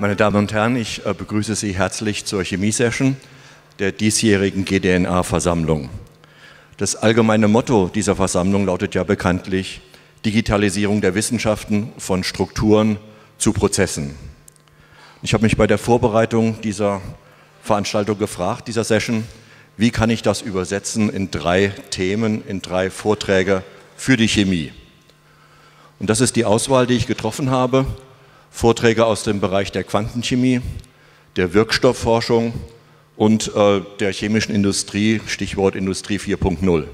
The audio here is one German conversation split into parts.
Meine Damen und Herren, ich begrüße Sie herzlich zur Chemie-Session der diesjährigen GDNA-Versammlung. Das allgemeine Motto dieser Versammlung lautet ja bekanntlich Digitalisierung der Wissenschaften von Strukturen zu Prozessen. Ich habe mich bei der Vorbereitung dieser Veranstaltung gefragt, dieser Session, wie kann ich das übersetzen in 3 Themen, in 3 Vorträge für die Chemie. Und das ist die Auswahl, die ich getroffen habe. Vorträge aus dem Bereich der Quantenchemie, der Wirkstoffforschung und der chemischen Industrie, Stichwort Industrie 4.0.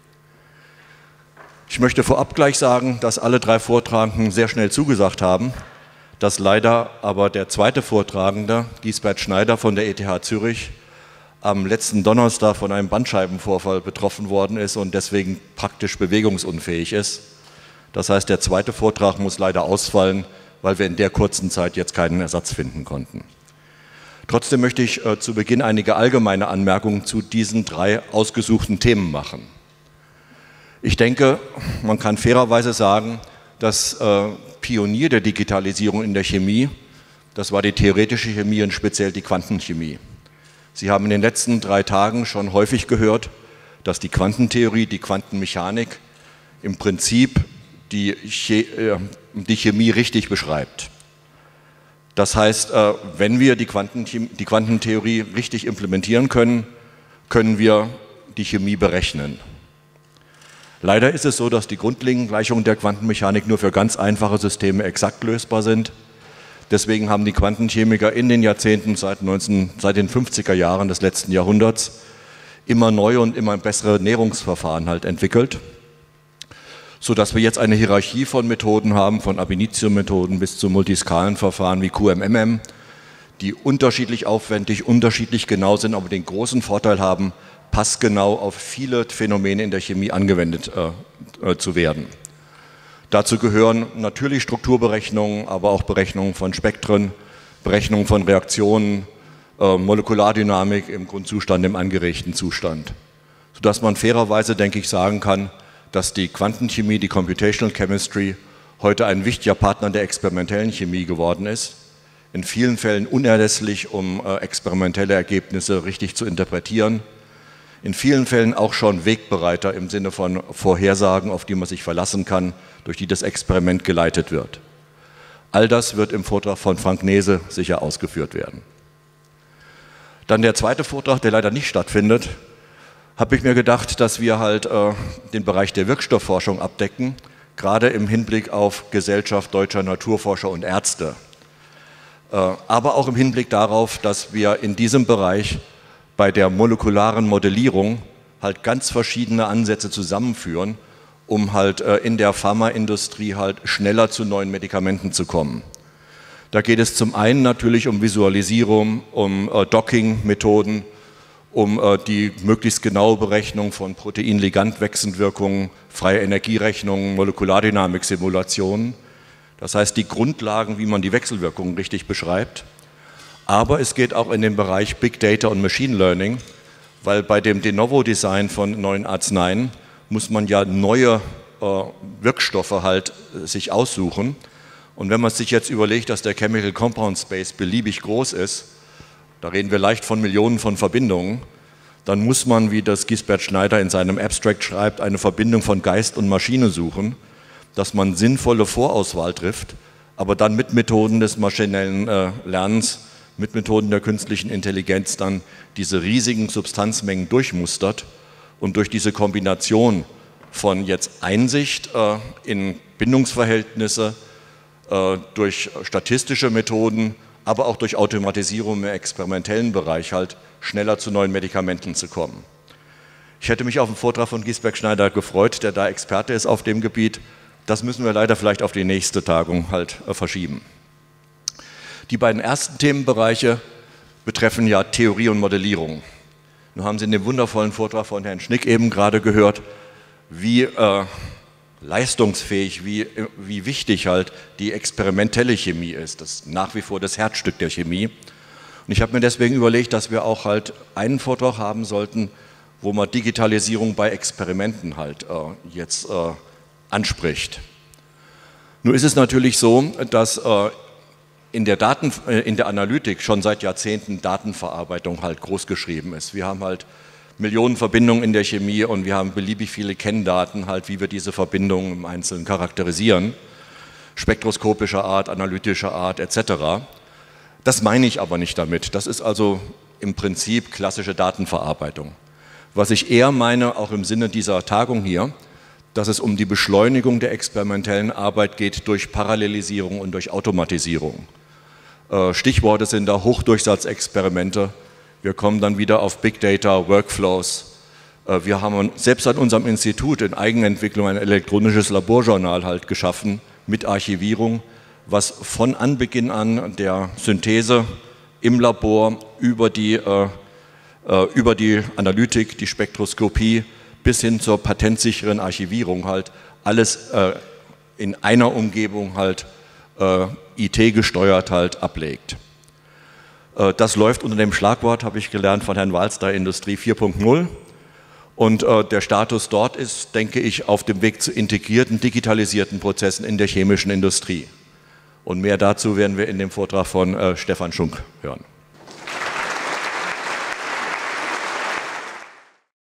Ich möchte vorab gleich sagen, dass alle 3 Vortragenden sehr schnell zugesagt haben, dass leider aber der zweite Vortragende, Gisbert Schneider von der ETH Zürich, am letzten Donnerstag von einem Bandscheibenvorfall betroffen worden ist und deswegen praktisch bewegungsunfähig ist. Das heißt, der zweite Vortrag muss leider ausfallen, weil wir in der kurzen Zeit jetzt keinen Ersatz finden konnten. Trotzdem möchte ich zu Beginn einige allgemeine Anmerkungen zu diesen 3 ausgesuchten Themen machen. Ich denke, man kann fairerweise sagen, dass Pionier der Digitalisierung in der Chemie, das war die theoretische Chemie und speziell die Quantenchemie. Sie haben in den letzten 3 Tagen schon häufig gehört, dass die Quantentheorie, die Quantenmechanik im Prinzip die Chemie richtig beschreibt. Das heißt, wenn wir die Quantentheorie richtig implementieren können, können wir die Chemie berechnen. Leider ist es so, dass die grundlegenden Gleichungen der Quantenmechanik nur für ganz einfache Systeme exakt lösbar sind. Deswegen haben die Quantenchemiker in den Jahrzehnten seit den 50er Jahren des letzten Jahrhunderts immer neue und immer bessere Näherungsverfahren entwickelt, sodass wir jetzt eine Hierarchie von Methoden haben, von Ab initio-Methoden bis zu Multiskalenverfahren wie QMMM, die unterschiedlich aufwendig, unterschiedlich genau sind, aber den großen Vorteil haben, passgenau auf viele Phänomene in der Chemie angewendet zu werden. Dazu gehören natürlich Strukturberechnungen, aber auch Berechnungen von Spektren, Berechnungen von Reaktionen, Molekulardynamik im Grundzustand, im angeregten Zustand. Sodass man fairerweise, denke ich, sagen kann, dass die Quantenchemie, die Computational Chemistry, heute ein wichtiger Partner der experimentellen Chemie geworden ist. In vielen Fällen unerlässlich, um experimentelle Ergebnisse richtig zu interpretieren. In vielen Fällen auch schon Wegbereiter im Sinne von Vorhersagen, auf die man sich verlassen kann, durch die das Experiment geleitet wird. All das wird im Vortrag von Frank Nese sicher ausgeführt werden. Dann der zweite Vortrag, der leider nicht stattfindet, habe ich mir gedacht, dass wir den Bereich der Wirkstoffforschung abdecken, gerade im Hinblick auf Gesellschaft deutscher Naturforscher und Ärzte. Aber auch im Hinblick darauf, dass wir in diesem Bereich bei der molekularen Modellierung ganz verschiedene Ansätze zusammenführen, um in der Pharmaindustrie schneller zu neuen Medikamenten zu kommen. Da geht es zum einen natürlich um Visualisierung, um Docking-Methoden, um die möglichst genaue Berechnung von Protein-Ligand-Wechselwirkungen, freie Energierechnungen, Molekulardynamik-Simulationen. Das heißt, die Grundlagen, wie man die Wechselwirkungen richtig beschreibt. Aber es geht auch in den Bereich Big Data und Machine Learning, weil bei dem De Novo-Design von neuen Arzneien muss man ja neue Wirkstoffe sich aussuchen. Und wenn man sich jetzt überlegt, dass der Chemical Compound Space beliebig groß ist, da reden wir leicht von Millionen von Verbindungen, dann muss man, wie das Gisbert Schneider in seinem Abstract schreibt, eine Verbindung von Geist und Maschine suchen, dass man sinnvolle Vorauswahl trifft, aber dann mit Methoden des maschinellen Lernens, mit Methoden der künstlichen Intelligenz dann diese riesigen Substanzmengen durchmustert und durch diese Kombination von jetzt Einsicht in Bindungsverhältnisse, durch statistische Methoden, aber auch durch Automatisierung im experimentellen Bereich schneller zu neuen Medikamenten zu kommen. Ich hätte mich auf den Vortrag von Gisbert Schneider gefreut, der da Experte ist auf dem Gebiet. Das müssen wir leider vielleicht auf die nächste Tagung verschieben. Die beiden ersten Themenbereiche betreffen ja Theorie und Modellierung. Nun haben Sie in dem wundervollen Vortrag von Herrn Schnick eben gerade gehört, wie leistungsfähig, wie wichtig die experimentelle Chemie ist. Das ist nach wie vor das Herzstück der Chemie. Und ich habe mir deswegen überlegt, dass wir auch einen Vortrag haben sollten, wo man Digitalisierung bei Experimenten jetzt anspricht. Nun ist es natürlich so, dass in der Analytik schon seit Jahrzehnten Datenverarbeitung halt groß geschrieben ist. Wir haben halt Millionen Verbindungen in der Chemie und wir haben beliebig viele Kenndaten, halt, wie wir diese Verbindungen im Einzelnen charakterisieren, spektroskopischer Art, analytischer Art etc. Das meine ich aber nicht damit. Das ist also im Prinzip klassische Datenverarbeitung. Was ich eher meine, auch im Sinne dieser Tagung hier, dass es um die Beschleunigung der experimentellen Arbeit geht durch Parallelisierung und durch Automatisierung. Stichworte sind da Hochdurchsatzexperimente. Wir kommen dann wieder auf Big Data, Workflows. Wir haben selbst an unserem Institut in Eigenentwicklung ein elektronisches Laborjournal halt geschaffen mit Archivierung, was von Anbeginn an der Synthese im Labor über die Analytik, die Spektroskopie bis hin zur patentsicheren Archivierung halt alles in einer Umgebung halt IT gesteuert halt ablegt. Das läuft unter dem Schlagwort, habe ich gelernt von Herrn Walster, Industrie 4.0 und der Status dort ist, denke ich, auf dem Weg zu integrierten, digitalisierten Prozessen in der chemischen Industrie. Und mehr dazu werden wir in dem Vortrag von Stefan Schunk hören.